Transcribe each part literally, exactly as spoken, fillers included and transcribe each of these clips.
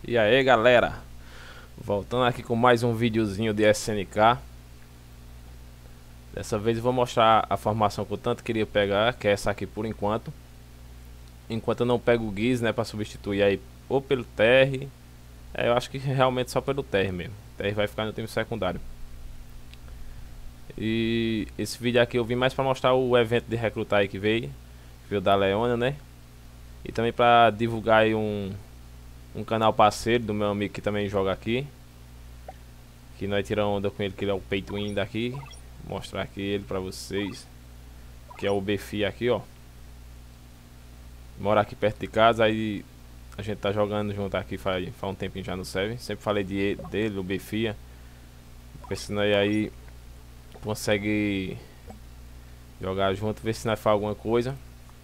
E aí galera, voltando aqui com mais um videozinho de S N K. Dessa vez eu vou mostrar a formação que eu tanto queria pegar, que é essa aqui por enquanto. Enquanto eu não pego o Giz, né, pra substituir aí ou pelo T R. É, eu acho que realmente só pelo T R mesmo. O T R vai ficar no time secundário. E esse vídeo aqui eu vim mais pra mostrar o evento de recrutar aí que veio. Que veio da Leona, né. E também pra divulgar aí um, um canal parceiro do meu amigo que também joga aqui. Que nós tiramos onda com ele, que ele é o peito win daqui. Vou mostrar aqui ele pra vocês. Que é o Befi aqui, ó. Mora aqui perto de casa, aí a gente tá jogando junto aqui faz, faz um tempinho já no server. Sempre falei de, dele, o Befia. Pensando aí, aí consegue jogar junto, ver se nós faz alguma coisa.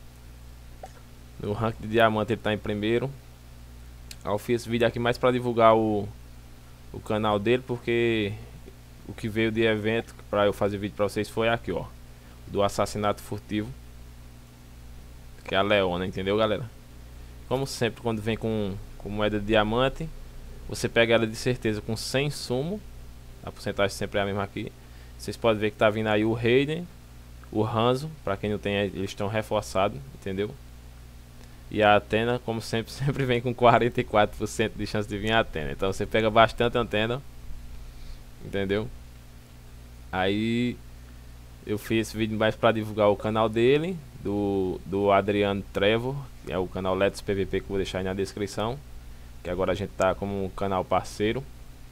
No rank de diamante ele tá em primeiro. Aí eu fiz esse vídeo aqui mais pra divulgar o, o canal dele, porque o que veio de evento pra eu fazer vídeo pra vocês foi aqui, ó. Do assassinato furtivo. Que é a Leona, entendeu, galera? Como sempre, quando vem com, com moeda de diamante, você pega ela de certeza com cem sumo. A porcentagem sempre é a mesma aqui. Vocês podem ver que tá vindo aí o Raiden, o Hanzo, pra quem não tem, eles estão reforçados, entendeu? E a Athena, como sempre, sempre vem com quarenta e quatro por cento de chance de vir a Athena. Então você pega bastante antena, entendeu? Aí eu fiz esse vídeo mais pra divulgar o canal dele, do, do Adriano Trevor, que é o canal Let's P V P, que eu vou deixar aí na descrição. Que agora a gente tá como um canal parceiro.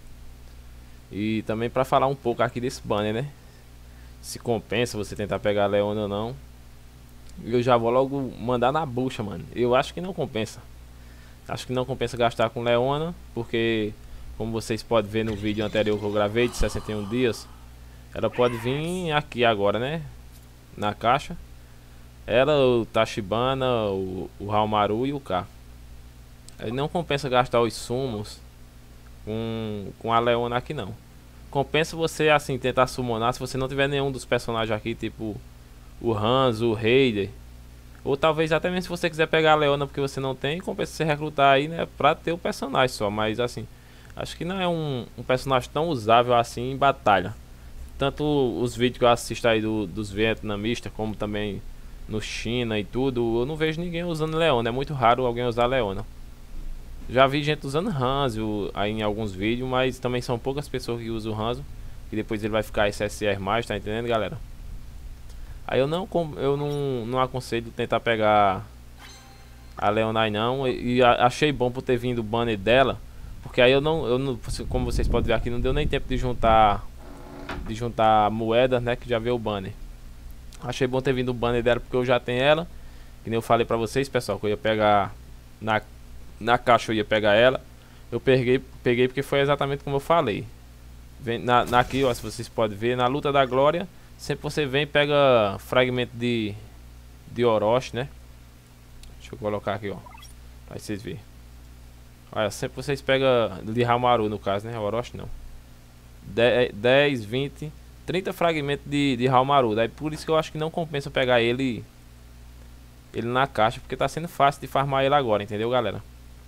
E também pra falar um pouco aqui desse banner, né? Se compensa você tentar pegar a Leona ou não. E eu já vou logo mandar na bucha, mano. Eu acho que não compensa. Acho que não compensa gastar com Leona, porque como vocês podem ver no vídeo anterior que eu gravei de sessenta e um dias, ela pode vir aqui agora, né? Na caixa. Ela, o Tachibana, o, o Halmaru e o K. Aí não compensa gastar os sumos com, com a Leona aqui não. Compensa você assim tentar summonar se você não tiver nenhum dos personagens aqui, tipo o Hans, o Raider. Ou talvez até mesmo se você quiser pegar a Leona porque você não tem, compensa você recrutar aí, né, pra ter o personagem só. Mas assim, acho que não é um, um personagem tão usável assim em batalha. Tanto os vídeos que eu assisto aí do, dos vietnamistas, como também no China e tudo, eu não vejo ninguém usando Leona. É muito raro alguém usar Leona. Já vi gente usando Hanzo aí em alguns vídeos, mas também são poucas pessoas que usam o Hanzo. E depois ele vai ficar S S R mais, tá entendendo, galera? Aí eu não, eu não, não aconselho tentar pegar a Leonai não. E, e achei bom por ter vindo o banner dela, porque aí eu não, eu não, como vocês podem ver aqui, não deu nem tempo de juntar de juntar moedas, né, que já veio o banner. Achei bom ter vindo o banner dela porque eu já tenho ela. Que nem eu falei pra vocês, pessoal, que eu ia pegar na, na caixa, eu ia pegar ela. Eu peguei, peguei porque foi exatamente como eu falei. Vem na, na aqui, ó, se vocês podem ver, na luta da glória, sempre você vem e pega fragmento de de Orochi, né? Deixa eu colocar aqui, ó, pra vocês verem. Olha, sempre vocês pegam de Hamaru no caso, né? Orochi não. dez, vinte, trinta fragmentos de, de Halmaru. Daí por isso que eu acho que não compensa pegar ele Ele na caixa, porque tá sendo fácil de farmar ele agora, entendeu, galera?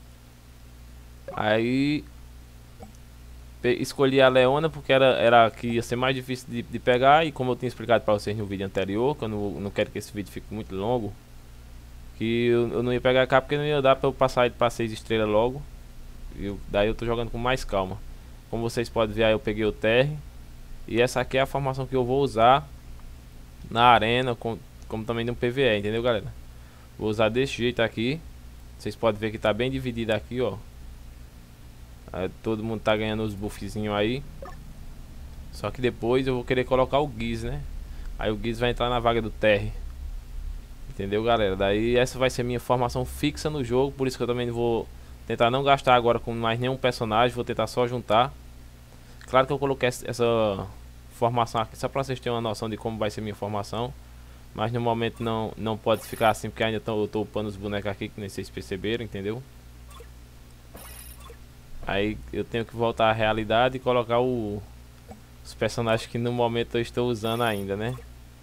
Aí escolhi a Leona porque era, era que ia ser mais difícil de, de pegar. E como eu tinha explicado pra vocês no vídeo anterior, que eu não, não quero que esse vídeo fique muito longo, que eu, eu não ia pegar cá porque não ia dar pra eu passar ele pra seis estrelas logo. E daí eu tô jogando com mais calma. Como vocês podem ver aí, eu peguei o T R. E essa aqui é a formação que eu vou usar na arena, com, como também no P V E, entendeu, galera? Vou usar desse jeito aqui. Vocês podem ver que tá bem dividido aqui, ó. Aí, todo mundo tá ganhando os buffzinhos aí. Só que depois eu vou querer colocar o Giz, né? Aí o Giz vai entrar na vaga do T R. Entendeu, galera? Daí essa vai ser minha formação fixa no jogo. Por isso que eu também vou tentar não gastar agora com mais nenhum personagem. Vou tentar só juntar. Claro que eu coloquei essa formação aqui só pra vocês terem uma noção de como vai ser minha formação. Mas no momento não, não pode ficar assim, porque ainda tô, eu tô upando os bonecos aqui, que nem vocês perceberam, entendeu? Aí eu tenho que voltar à realidade e colocar o, os personagens que no momento eu estou usando ainda, né?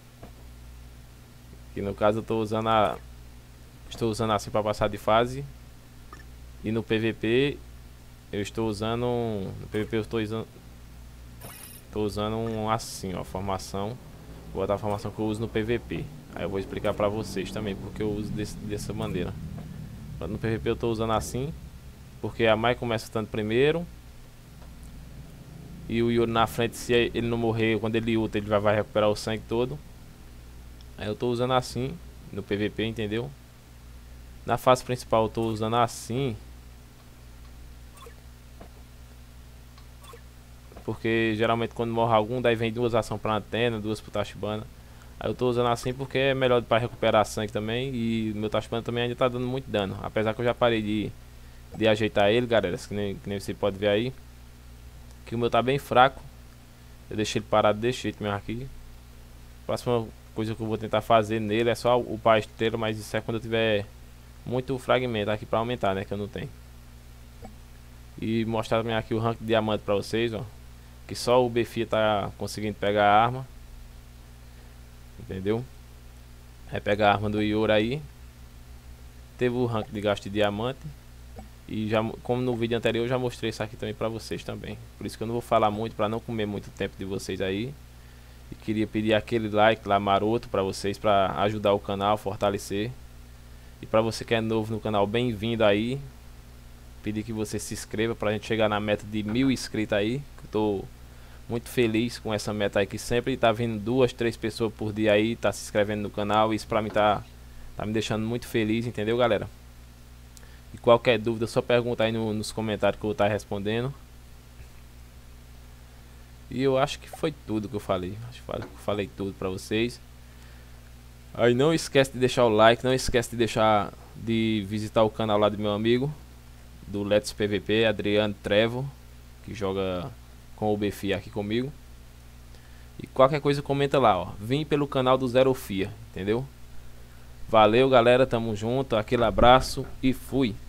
Que no caso eu estou usando a... Estou usando assim pra passar de fase. E no P V P eu estou usando um, no P V P eu estou usando estou usando um assim, ó, formação. Vou botar a formação que eu uso no P V P. Aí eu vou explicar pra vocês também porque eu uso desse, dessa maneira. No P V P eu estou usando assim, porque a Mai começa tanto primeiro. E o Yuri na frente, se ele não morrer, quando ele luta, ele vai, vai recuperar o sangue todo. Aí eu tô usando assim no P V P, entendeu? Na fase principal eu tô usando assim, porque geralmente quando morre algum, daí vem duas ações pra antena, duas pro Tachibana. Aí eu tô usando assim porque é melhor para recuperar sangue também. E meu Tachibana também ainda tá dando muito dano. Apesar que eu já parei de, de ajeitar ele, galera, que nem, que nem você pode ver aí, que o meu tá bem fraco. Eu deixei ele parado desse jeito mesmo aqui. Próxima coisa que eu vou tentar fazer nele é só o pasteiro, mas isso é quando eu tiver muito fragmento aqui pra aumentar, né, que eu não tenho. E mostrar também aqui o rank de diamante pra vocês, ó, que só o Befia tá conseguindo pegar a arma. Entendeu? Vai pegar a arma do Yuri aí. Teve o rank de gasto de diamante. E já, como no vídeo anterior, eu já mostrei isso aqui também pra vocês também. Por isso que eu não vou falar muito, pra não comer muito tempo de vocês aí. E queria pedir aquele like lá maroto pra vocês, pra ajudar o canal, fortalecer. E pra você que é novo no canal, bem-vindo aí. Pedir que você se inscreva pra gente chegar na meta de mil inscritos aí. Que eu tô muito feliz com essa meta aí, que sempre tá vindo duas, três pessoas por dia aí, tá se inscrevendo no canal. Isso pra mim tá, tá me deixando muito feliz, entendeu, galera? E qualquer dúvida, só pergunta aí no, nos comentários que eu vou estar respondendo. E eu acho que foi tudo que eu falei. Acho que eu falei tudo pra vocês. Aí não esquece de deixar o like, não esquece de deixar de visitar o canal lá do meu amigo do Let's P V P, Adriano Trevo, que joga com o Befia aqui comigo. E qualquer coisa comenta lá, ó. Vim pelo canal do Zero Fia, entendeu? Valeu, galera, tamo junto, aquele abraço e fui.